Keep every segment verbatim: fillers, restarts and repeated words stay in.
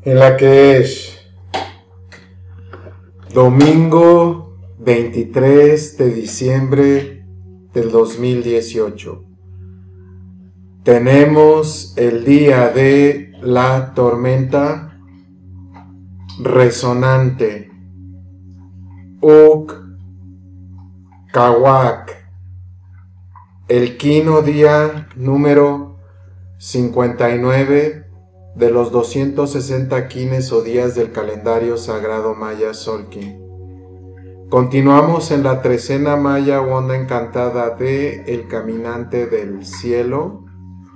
en la que es domingo veintitrés de diciembre del dos mil dieciocho. Tenemos el día de la tormenta resonante Uqahuac, el quino día número cincuenta y nueve de los doscientos sesenta quines o días del calendario sagrado maya Xolkin. Continuamos en la trecena maya o onda encantada de El Caminante del Cielo,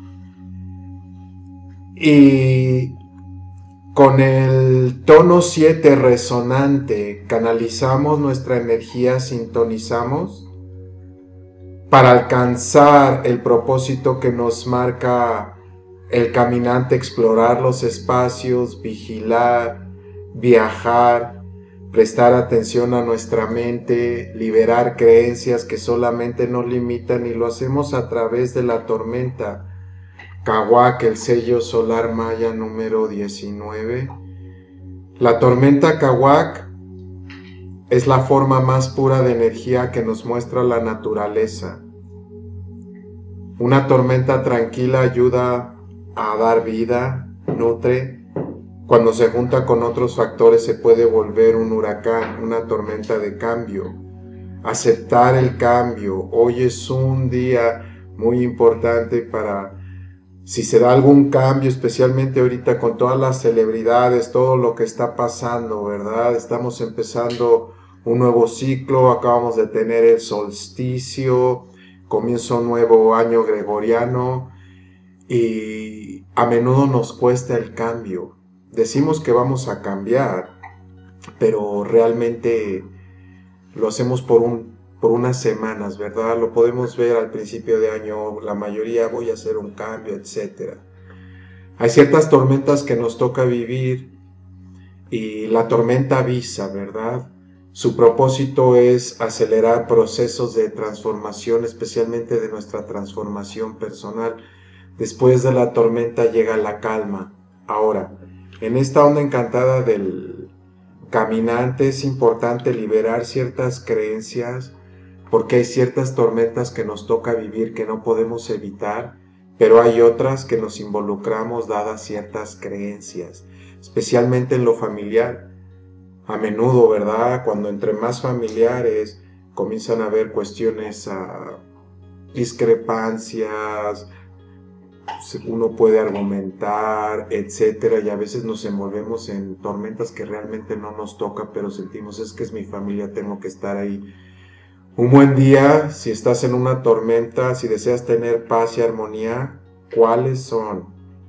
y con el tono siete resonante canalizamos nuestra energía, sintonizamos para alcanzar el propósito que nos marca el caminante: explorar los espacios, vigilar, viajar, prestar atención a nuestra mente, liberar creencias que solamente nos limitan, y lo hacemos a través de la tormenta Cahuac, el sello solar maya número diecinueve. La tormenta Cahuac es la forma más pura de energía que nos muestra la naturaleza. Una tormenta tranquila ayuda a dar vida, nutre. Cuando se junta con otros factores se puede volver un huracán, una tormenta de cambio. Aceptar el cambio. Hoy es un día muy importante para, si se da algún cambio, especialmente ahorita con todas las celebridades, todo lo que está pasando, ¿verdad? Estamos empezando un nuevo ciclo, acabamos de tener el solsticio, comienza un nuevo año gregoriano, y a menudo nos cuesta el cambio. Decimos que vamos a cambiar, pero realmente lo hacemos por un por unas semanas, ¿verdad? Lo podemos ver al principio de año, la mayoría voy a hacer un cambio, etcétera. Hay ciertas tormentas que nos toca vivir, y la tormenta avisa, ¿verdad? Su propósito es acelerar procesos de transformación, especialmente de nuestra transformación personal. Después de la tormenta llega la calma. Ahora, en esta onda encantada del caminante es importante liberar ciertas creencias, porque hay ciertas tormentas que nos toca vivir que no podemos evitar, pero hay otras que nos involucramos dadas ciertas creencias, especialmente en lo familiar. A menudo, ¿verdad? Cuando entre más familiares comienzan a haber cuestiones, uh, discrepancias, uno puede argumentar, etcétera, y a veces nos envolvemos en tormentas que realmente no nos toca, pero sentimos, es que es mi familia, tengo que estar ahí. Un buen día, si estás en una tormenta, si deseas tener paz y armonía, ¿cuáles son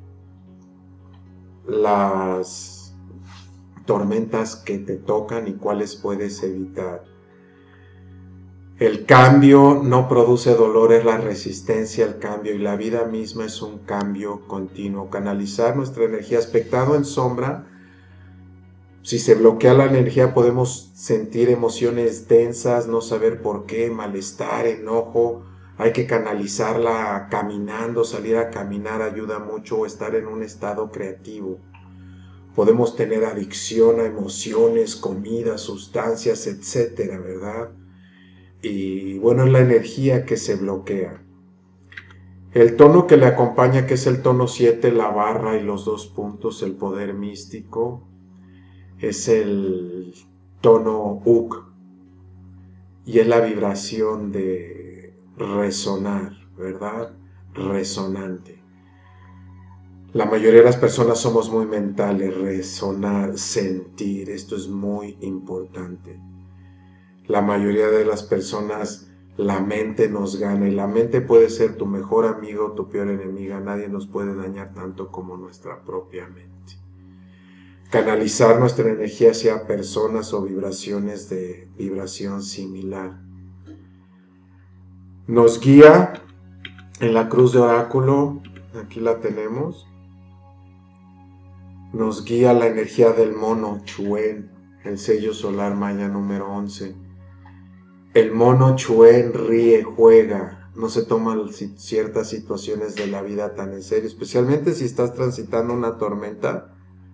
las tormentas que te tocan y cuáles puedes evitar? El cambio no produce dolor, es la resistencia al cambio, y la vida misma es un cambio continuo. Canalizar nuestra energía aspectado en sombra. Si se bloquea la energía podemos sentir emociones densas, no saber por qué, malestar, enojo. Hay que canalizarla caminando, salir a caminar ayuda mucho, o estar en un estado creativo. Podemos tener adicción a emociones, comidas, sustancias, etcétera, ¿verdad? Y bueno, es la energía que se bloquea. El tono que le acompaña, que es el tono siete, la barra y los dos puntos, el poder místico, es el tono Uq, y es la vibración de resonar, ¿verdad? Resonante. La mayoría de las personas somos muy mentales. Resonar, sentir, esto es muy importante. La mayoría de las personas, la mente nos gana, y la mente puede ser tu mejor amigo o tu peor enemiga. Nadie nos puede dañar tanto como nuestra propia mente. Canalizar nuestra energía hacia personas o vibraciones de vibración similar. Nos guía en la cruz de oráculo, aquí la tenemos. Nos guía la energía del mono Chuen, el sello solar maya número once. El mono Chuen ríe, juega, no se toman ciertas situaciones de la vida tan en serio, especialmente si estás transitando una tormenta.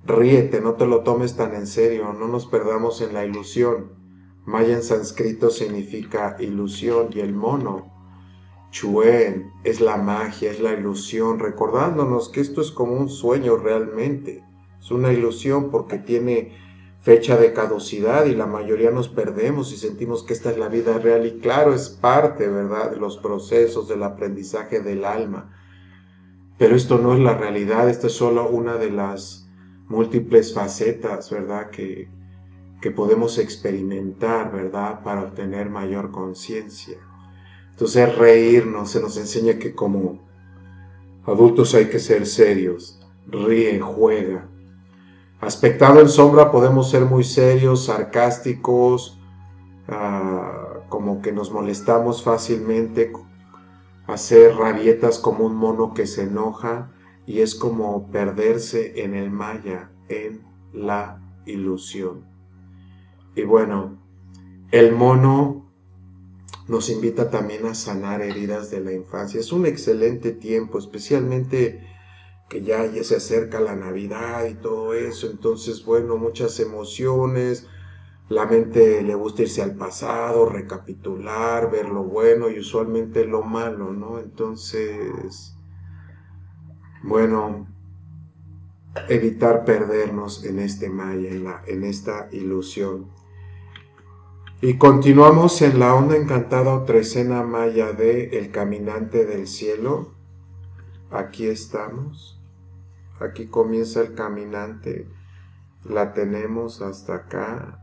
ríete, no te lo tomes tan en serio, no nos perdamos en la ilusión. Maya en sánscrito significa ilusión y el mono, Chuen, es la magia, es la ilusión, recordándonos que esto es como un sueño realmente. Es una ilusión porque tiene fecha de caducidad y la mayoría nos perdemos y sentimos que esta es la vida real y claro, es parte, ¿verdad?, de los procesos del aprendizaje del alma. Pero esto no es la realidad, esta es solo una de las múltiples facetas, ¿verdad?, que, que podemos experimentar, ¿verdad?, para obtener mayor conciencia. Entonces reírnos, se nos enseña que como adultos hay que ser serios, ríe, juega. Aspectado en sombra podemos ser muy serios, sarcásticos, uh, como que nos molestamos fácilmente, hacer rabietas como un mono que se enoja y es como perderse en el maya, en la ilusión. Y bueno, el mono nos invita también a sanar heridas de la infancia. Es un excelente tiempo, especialmente que ya, ya se acerca la Navidad y todo eso. Entonces, bueno, muchas emociones. La mente le gusta irse al pasado, recapitular, ver lo bueno y usualmente lo malo, ¿no? Entonces, bueno, evitar perdernos en este maya, en, la, en esta ilusión. Y continuamos en la onda encantada o trecena maya de El Caminante del Cielo. Aquí estamos. Aquí comienza el caminante. La tenemos hasta acá.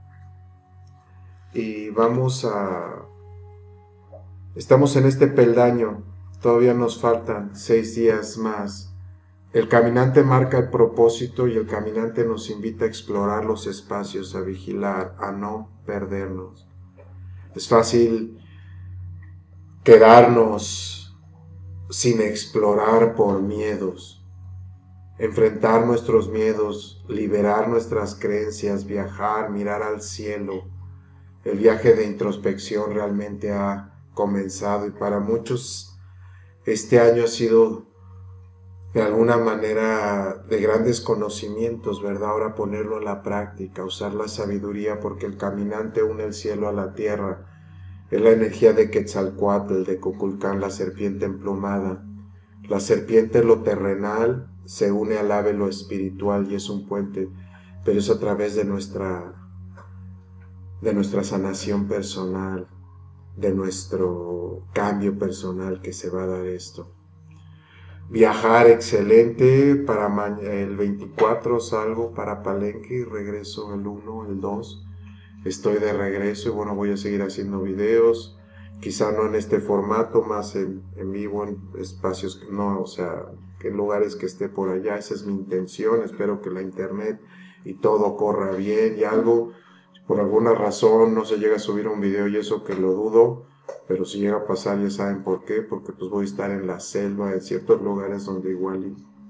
Y vamos a... Estamos en este peldaño. Todavía nos faltan seis días más. El caminante marca el propósito y el caminante nos invita a explorar los espacios, a vigilar, a no perdernos. Es fácil quedarnos sin explorar por miedos, enfrentar nuestros miedos, liberar nuestras creencias, viajar, mirar al cielo. El viaje de introspección realmente ha comenzado y para muchos este año ha sido de alguna manera de grandes conocimientos, ¿verdad? Ahora ponerlo en la práctica, usar la sabiduría porque el caminante une el cielo a la tierra. Es la energía de Quetzalcóatl, de Kukulcán, la serpiente emplumada. La serpiente, lo terrenal, se une al ave, lo espiritual, y es un puente, pero es a través de nuestra, de nuestra sanación personal, de nuestro cambio personal que se va a dar esto. Viajar excelente, para el veinticuatro salgo para Palenque y regreso el uno, el dos. Estoy de regreso y bueno, voy a seguir haciendo videos, quizá no en este formato, más en, en vivo, en espacios, no, o sea, en lugares que esté por allá. Esa es mi intención. Espero que la internet y todo corra bien y algo, por alguna razón no se llega a subir un video y eso que lo dudo, pero si llega a pasar ya saben por qué, porque pues voy a estar en la selva, en ciertos lugares donde igual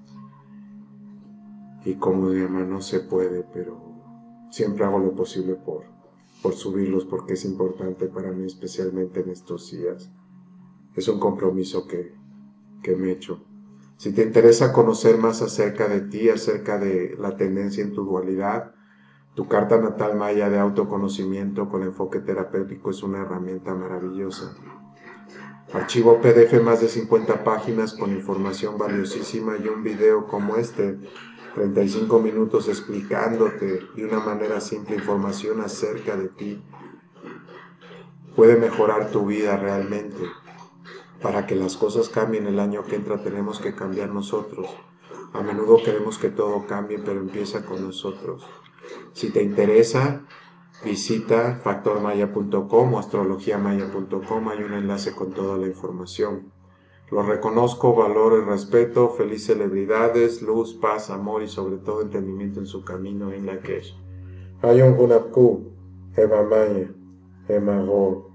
y, y como de llama no se puede, pero siempre hago lo posible por, por subirlos porque es importante para mí, especialmente en estos días. Es un compromiso que, que me he hecho. Si te interesa conocer más acerca de ti, acerca de la tendencia en tu dualidad, tu carta natal maya de autoconocimiento con enfoque terapéutico es una herramienta maravillosa. Archivo P D F más de cincuenta páginas con información valiosísima y un video como este, treinta y cinco minutos explicándote de una manera simple información acerca de ti. Puede mejorar tu vida realmente. Para que las cosas cambien el año que entra tenemos que cambiar nosotros. A menudo queremos que todo cambie, pero empieza con nosotros. Si te interesa, visita factor maya punto com o astrología maya punto com, hay un enlace con toda la información. Los reconozco, valoro y respeto, feliz celebridades, luz, paz, amor y sobre todo entendimiento en su camino en la que es. Hayon Gunapku, Eva Maya, Ema Go.